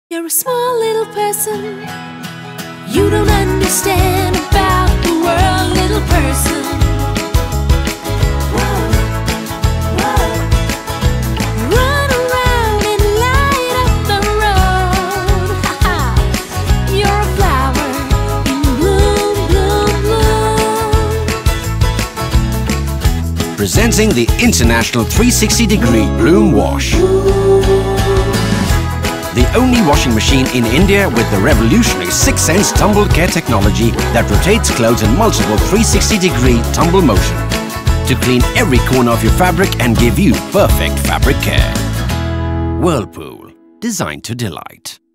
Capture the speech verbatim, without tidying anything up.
You're a small little person. You don't understand about the world, little person. Whoa, whoa. Run around and light up the road. Ha ha. You're a flower in bloom, bloom, bloom. Presenting the International three sixty degree Bloom Wash. The only washing machine in India with the revolutionary six sense tumble care technology that rotates clothes in multiple three sixty degree tumble motion to clean every corner of your fabric and give you perfect fabric care. Whirlpool, designed to delight.